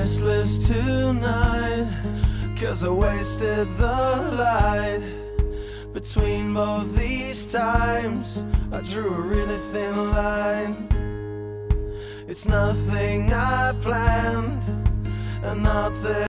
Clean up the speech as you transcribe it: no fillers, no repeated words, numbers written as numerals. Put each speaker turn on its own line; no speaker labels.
restless tonight, 'cause I wasted the light. Between both these times I drew a really thin line. It's nothing I planned, and not that